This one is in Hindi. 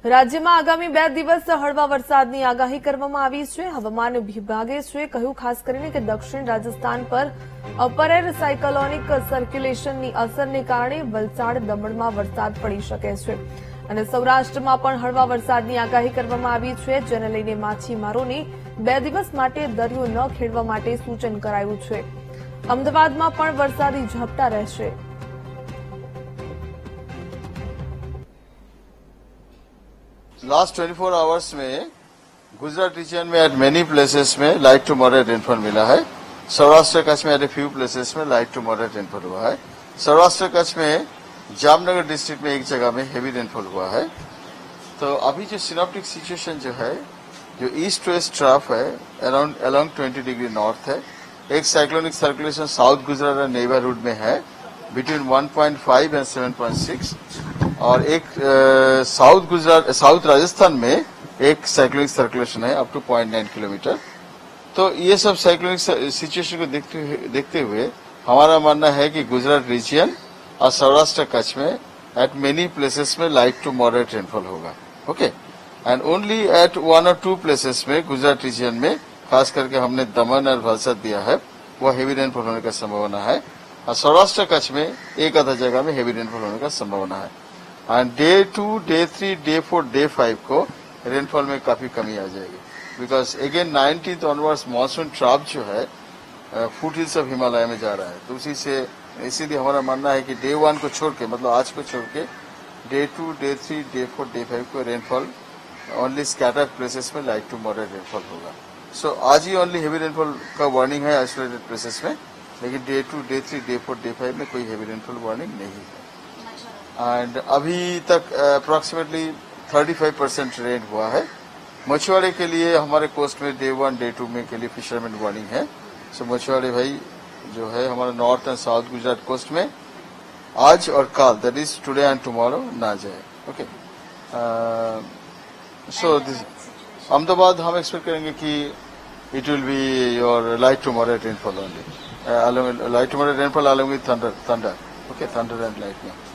રાજ્યમાં આગામી 2 દિવસ હળવા વરસાદની આગાહી કરવામાં આવી છે। હવામાન વિભાગે કહ્યું ખાસ કરીને કે દક્ષિણ રાજસ્થાન પર અપર એર સાયક્લોનિક સર્ક્યુલેશનની અસરને કારણે વલસાડ દમણમાં વરસાદ પડી શકે છે અને સૌરાષ્ટ્રમાં પણ હળવા વરસાદની આગાહી કરવામાં આવી છે, જેને લઈને માછીમારોને 2 દિવસ માટે દરિયો ન ખેડવા માટે સૂચન કરાયું છે। અમદાવાદમાં પણ વરસાદી ઝાપટા રહેશે। लास्ट 24 आवर्स में गुजरात रीजन में एट मेनी प्लेसेस में लाइट टू मॉडरेट रेनफॉल मिला है। सौराष्ट्र कच्छ में एट ए फ्यू प्लेसेस में लाइट टू मॉडरेट रेनफॉल हुआ है। सौराष्ट्र कच्छ में जामनगर डिस्ट्रिक्ट में एक जगह में हेवी रेनफॉल हुआ है। तो अभी जो सिनॉप्टिक सिचुएशन जो है, जो ईस्ट वेस्ट ट्रफ है अराउंड 20 डिग्री नॉर्थ है। एक cyclonic circulation south Gujarat neighbourhood में है बिटवीन 1.5 एंड 7.6 और एक साउथ राजस्थान में एक साइक्लोनिक सर्कुलेशन है अप टू 0.9 किलोमीटर। तो ये सब साइक्लोनिक सिचुएशन को देखते हुए हमारा मानना है कि गुजरात रीजन और सौराष्ट्र कच्छ में एट मेनी प्लेसेस में लाइट टू मॉडरेट रेनफॉल होगा। ओके, एंड ओनली एट 1 और 2 प्लेसेस में गुजरात रीजन में खास करके हमने दमन और वलसाड दिया है, वो हेवी रेनफॉल होने का संभावना है। और सौराष्ट्र कच्छ में एक आधा जगह में हेवी रेनफॉल होने का संभावना है। And day 2, day 3, day 4, day 5 को रेनफॉल में काफी कमी आ जाएगी, because again 19th onwards monsoon trough जो है फुट हिल्स ऑफ हिमालय में जा रहा है। तो उसी से इसीलिए हमारा मानना है कि डे 1 को छोड़ के, मतलब आज को छोड़ के डे 2, डे 3, डे 4, डे 5 को रेनफॉल ओनली स्कैटर्ड प्लेसेस में लाइट टू मॉडरेट रेनफॉल होगा। सो आज ही ओनली हेवी रेनफॉल का वार्निंग है आइसोलेटेड प्लेसेस में, लेकिन डे 2, डे 3, डे 4, डे 5 में कोई हेवी रेनफॉल वार्निंग नहीं है। एंड अभी तक अप्रोक्सीमेटली 35% रेन हुआ है। मछुआरे के लिए हमारे कोस्ट में डे 1, डे 2 में के लिए फिशरमैन वार्निंग है। सो मछुआरे भाई जो है हमारा north and south Gujarat coast में आज और कल, that is today and tomorrow, ना जाए। ओके, सो अहमदाबाद हम एक्सपेक्ट करेंगे कि it will be your light to moderate rainfall only, light to moderate rainfall along with thunder, okay, thunder and lightning।